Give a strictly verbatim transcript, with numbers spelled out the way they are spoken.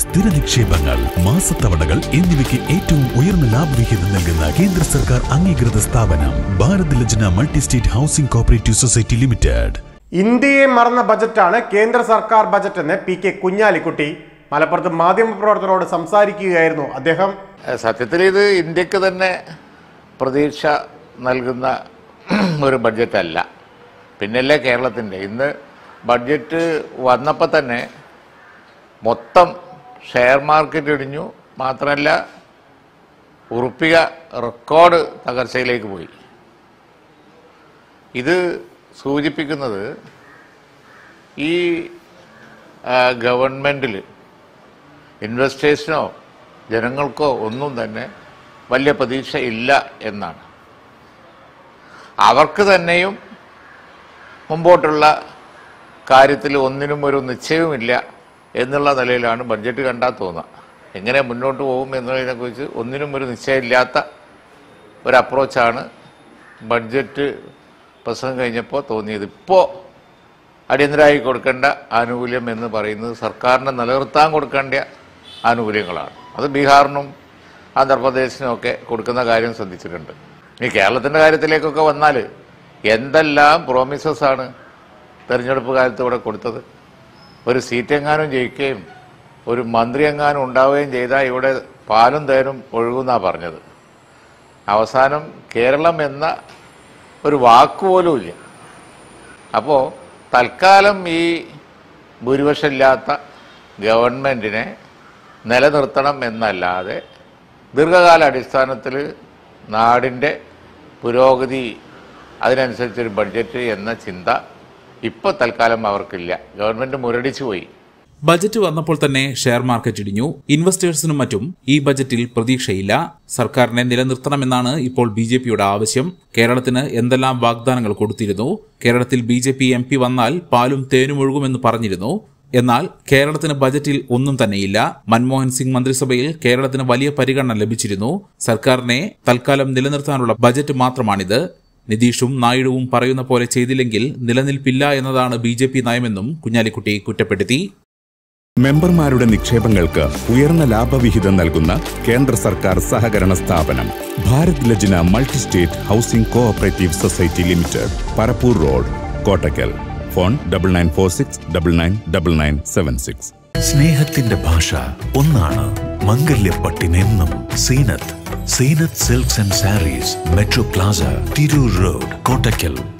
സ്ഥിര നിക്ഷേപങ്ങൾ, മാസത്തവണകൾ എന്നിവയ്ക്ക് ഏറ്റവും ഉയർന്ന ലാഭവിഹിതം നൽകുന്ന കേന്ദ്ര സർക്കാർ അംഗീകൃത സ്ഥാപനം Bharat Lajna multi state housing cooperative society limited. ഇന്ത്യയെ മറന്ന ബജറ്റാണ് കേന്ദ്ര സർക്കാർ ബജറ്റ് എന്ന് പി കെ കുഞ്ഞാലിക്കുട്ടി മലപ്പുറത്ത് മാധ്യമപ്രവർത്തകരോട് സംസാരിക്കുകയായിരുന്നു അദ്ദേഹം. സത്യത്തിൽ ഇത് ഇന്ത്യക്ക് തന്നെ പ്രതീക്ഷ നൽകുന്ന ഒരു ബഡ്ജറ്റല്ല, പിന്നല്ലേ കേരളത്തിൻ്റെ. ഇന്ന് ബഡ്ജറ്റ് വന്നപ്പോൾ തന്നെ മൊത്തം ഷെയർ മാർക്കറ്റ് ഇടിഞ്ഞു, മാത്രമല്ല ഉറുപ്പിക റെക്കോർഡ് തകർച്ചയിലേക്ക് പോയി. ഇത് സൂചിപ്പിക്കുന്നത് ഈ ഗവൺമെൻറ്റിൽ ഇൻവെസ്റ്റേഴ്സിനോ ജനങ്ങൾക്കോ ഒന്നും തന്നെ വലിയ പ്രതീക്ഷ ഇല്ല എന്നാണ്. അവർക്ക് തന്നെയും മുമ്പോട്ടുള്ള കാര്യത്തിൽ ഒന്നിനും ഒരു നിശ്ചയവുമില്ല എന്നുള്ള നിലയിലാണ് ബഡ്ജറ്റ് കണ്ടാൽ തോന്നുക. എങ്ങനെ മുന്നോട്ട് പോകും എന്നതിനെക്കുറിച്ച് ഒന്നിനും ഒരു നിശ്ചയമില്ലാത്ത ഒരു അപ്രോച്ചാണ് ബഡ്ജറ്റ് പ്രസംഗം കഴിഞ്ഞപ്പോൾ തോന്നിയത്. ഇപ്പോൾ അടിയന്തരമായി കൊടുക്കേണ്ട ആനുകൂല്യം എന്ന് പറയുന്നത് സർക്കാരിനെ നിലനിർത്താൻ കൊടുക്കേണ്ട ആനുകൂല്യങ്ങളാണ്. അത് ബീഹാറിനും ആന്ധ്രാപ്രദേശിനും ഒക്കെ കൊടുക്കുന്ന കാര്യം ശ്രദ്ധിച്ചിട്ടുണ്ട്. ഈ കേരളത്തിൻ്റെ കാര്യത്തിലേക്കൊക്കെ വന്നാൽ എന്തെല്ലാം പ്രോമിസസ് ആണ് തെരഞ്ഞെടുപ്പ് കാലത്ത് ഇവിടെ കൊടുത്തത്. ഒരു സീറ്റെങ്ങാനും ജയിക്കുകയും ഒരു മന്ത്രി എങ്ങാനും ഉണ്ടാവുകയും ചെയ്താൽ ഇവിടെ പാലും തേനും ഒഴുകുന്നാണ് പറഞ്ഞത്. അവസാനം കേരളം എന്ന ഒരു വാക്കുപോലും ഇല്ല. അപ്പോൾ തൽക്കാലം ഈ ഭൂരിപക്ഷമില്ലാത്ത ഗവൺമെൻറ്റിനെ നിലനിർത്തണം എന്നല്ലാതെ ദീർഘകാല അടിസ്ഥാനത്തിൽ നാടിൻ്റെ പുരോഗതി അതിനനുസരിച്ചൊരു ബഡ്ജറ്റ് എന്ന ചിന്ത ഇപ്പോൾ തൽക്കാലം അവർക്കില്ല. ഗവൺമെൻറ് മുരടിച്ചു പോയി. ബജറ്റ് വന്നപ്പോൾ തന്നെ ഷെയർ മാർക്കറ്റ് ഇടിഞ്ഞു. ഇൻവെസ്റ്റേഴ്സിനും മറ്റും ഈ ബജറ്റിൽ പ്രതീക്ഷയില്ല. സർക്കാരിനെ നിലനിർത്തണമെന്നാണ് ഇപ്പോൾ ബി ജെ പിയുടെ ആവശ്യം. കേരളത്തിന് എന്തെല്ലാം വാഗ്ദാനങ്ങൾ കൊടുത്തിരുന്നു. കേരളത്തിൽ B J P M P വന്നാൽ പാലും തേനും ഒഴുകുമെന്ന് പറഞ്ഞിരുന്നു. എന്നാൽ കേരളത്തിന് ബജറ്റിൽ ഒന്നും തന്നെയില്ല. മൻമോഹൻ സിംഗ് മന്ത്രിസഭയിൽ കേരളത്തിന് വലിയ പരിഗണന ലഭിച്ചിരുന്നു. സർക്കാരിനെ തൽക്കാലം നിലനിർത്താനുള്ള ബജറ്റ് മാത്രമാണിത്. നിതീഷും നായിഡുവും പറയുന്ന പോലെ ചെയ്തില്ലെങ്കിൽ നിലനിൽപ്പില്ല എന്നതാണ് ബി ജെ പി നയമെന്നും കുഞ്ഞാലിക്കുട്ടി കുറ്റപ്പെടുത്തി. മെമ്പർമാരുടെ നിക്ഷേപങ്ങൾക്ക് ഉയർന്ന ലാഭവിഹിതം നൽകുന്ന കേന്ദ്ര സർക്കാർ സഹകരണ സ്ഥാപനം Bharat Lajna multi state housing cooperative society limited, Parappur road, Kottakkal. Phone double nine four six double nine double nine seven six. സ്നേഹത്തിന്റെ ഭാഷ ഒന്നാണ്. മംഗല്യപ്പട്ടിനെന്നും Seenath. Seenath silks and sarees, metro plaza, Tirur road, Kottakkal.